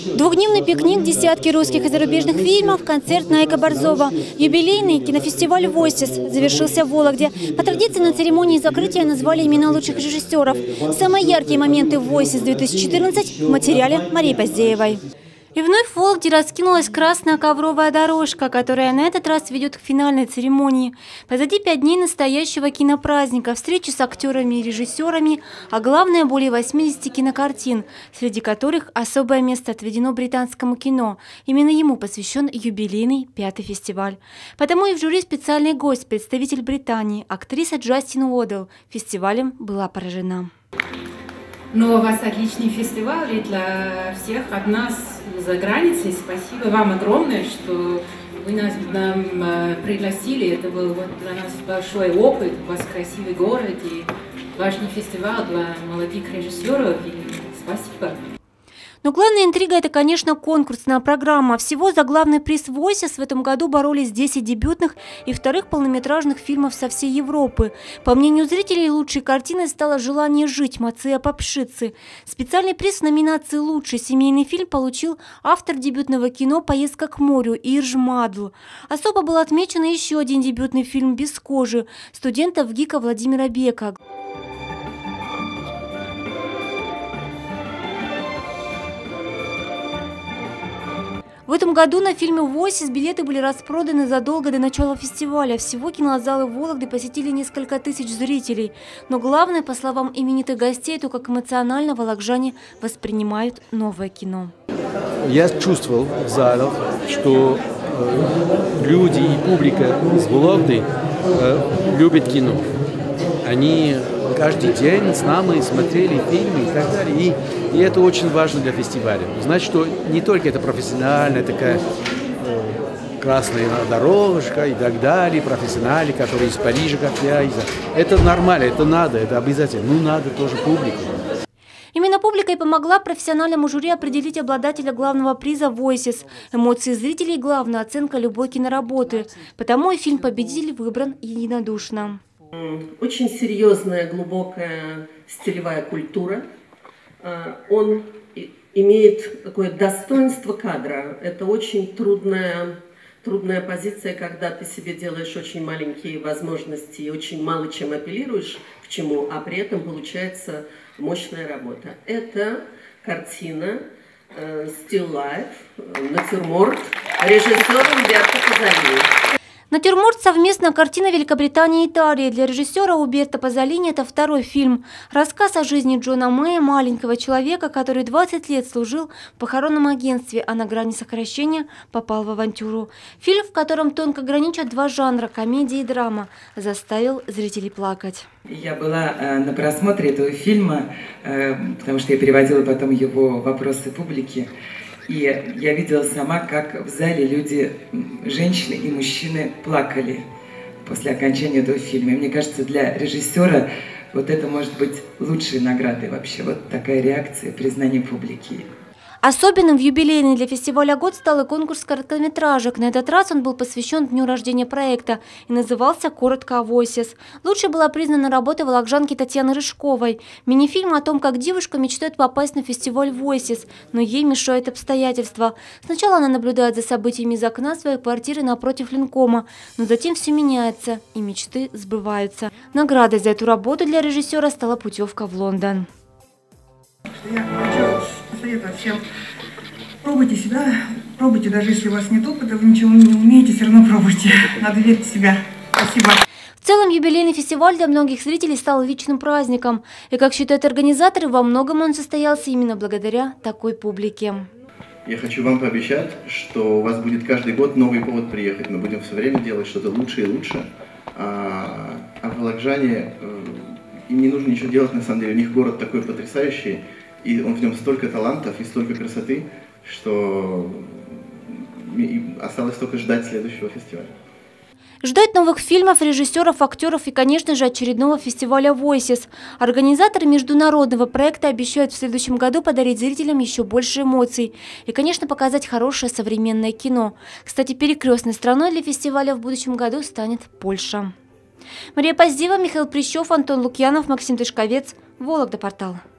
Двухдневный пикник, десятки русских и зарубежных фильмов, концерт Найка Борзова. Юбилейный кинофестиваль «Voices» завершился в Вологде. По традиции на церемонии закрытия назвали имена лучших режиссеров. Самые яркие моменты «Voices» 2014 в материале Марии Поздеевой. И вновь в Вологде раскинулась красная ковровая дорожка, которая на этот раз ведет к финальной церемонии. Позади 5 дней настоящего кинопраздника, встречи с актерами и режиссерами, а главное – более 80 кинокартин, среди которых особое место отведено британскому кино. Именно ему посвящен юбилейный 5-й фестиваль. Потому и в жюри специальный гость, представитель Британии, актриса Джастин Уодл, фестивалем была поражена. Но у вас отличный фестиваль, и для всех от нас за границей. Спасибо вам огромное, что вы нас пригласили. Это был для нас большой опыт. У вас красивый город и важный фестиваль для молодых режиссеров. И спасибо. Но главная интрига – это, конечно, конкурсная программа. Всего за главный приз «Voices» в этом году боролись 10 дебютных и вторых полнометражных фильмов со всей Европы. По мнению зрителей, лучшей картиной стало «Желание жить» Мацея Папшицы. Специальный приз в номинации «Лучший семейный фильм» получил автор дебютного кино «Поездка к морю» Ирж Мадл. Особо был отмечен еще один дебютный фильм «Без кожи» студента ВГИКа Владимира Бека. В этом году на фильме «Voices» билеты были распроданы задолго до начала фестиваля. Всего кинозалы Вологды посетили несколько тысяч зрителей. Но главное, по словам именитых гостей, то, как эмоционально волокжане воспринимают новое кино. Я чувствовал в залах, что люди и публика из Вологды любят кино. Они каждый день с нами смотрели фильмы и так далее. И это очень важно для фестиваля. Значит, что не только это профессиональная такая красная дорожка и так далее, профессионалы, которые из Парижа, как я. Это нормально, это надо, это обязательно. Ну, надо тоже публику. Именно публика и помогла профессиональному жюри определить обладателя главного приза «Voices». Эмоции зрителей – главная оценка любой киноработы. Потому и фильм-победитель выбран единодушно. Очень серьезная, глубокая стилевая культура. Он имеет такое достоинство кадра. Это очень трудная позиция, когда ты себе делаешь очень маленькие возможности и очень мало чем апеллируешь к чему, а при этом получается мощная работа. Это картина «Still Life», натюрморт, режиссер Умберто Пазолини. «Натюрморт» – совместная картина Великобритании и Италии. Для режиссера Умберто Пазолини это второй фильм. Рассказ о жизни Джона Мэя, маленького человека, который 20 лет служил в похоронном агентстве, а на грани сокращения попал в авантюру. Фильм, в котором тонко граничат два жанра – комедия и драма, заставил зрителей плакать. Я была на просмотре этого фильма, потому что я переводила потом его вопросы публике. И я видела сама, как в зале люди, женщины и мужчины, плакали после окончания этого фильма. И мне кажется, для режиссера вот это может быть лучшей наградой вообще. Вот такая реакция, признание публики. Особенным в юбилейный для фестиваля год стал и конкурс короткометражек. На этот раз он был посвящен дню рождения проекта и назывался коротко «Voices». Лучшей была признана работа волокжанки Татьяны Рыжковой. Мини-фильм о том, как девушка мечтает попасть на фестиваль «Voices», но ей мешают обстоятельства. Сначала она наблюдает за событиями из окна своей квартиры напротив Ленкома, но затем все меняется и мечты сбываются. Наградой за эту работу для режиссера стала путевка в Лондон. Я хочу советовать всем: пробуйте себя, пробуйте, даже если у вас нет опыта, вы ничего не умеете, все равно пробуйте. Надо верить в себя. Спасибо. В целом, юбилейный фестиваль для многих зрителей стал личным праздником. И, как считают организаторы, во многом он состоялся именно благодаря такой публике. Я хочу вам пообещать, что у вас будет каждый год новый повод приехать. Мы будем все время делать что-то лучше и лучше. А волокжане, им не нужно ничего делать, на самом деле. У них город такой потрясающий, и в нем столько талантов и столько красоты, что осталось только ждать следующего фестиваля. Ждать новых фильмов, режиссеров, актеров и, конечно же, очередного фестиваля «Voices». Организаторы международного проекта обещают в следующем году подарить зрителям еще больше эмоций и, конечно, показать хорошее современное кино. Кстати, перекрестной страной для фестиваля в будущем году станет Польша. Мария Поздеева, Михаил Прищев, Антон Лукьянов, Максим Тышковец, Вологда, портал.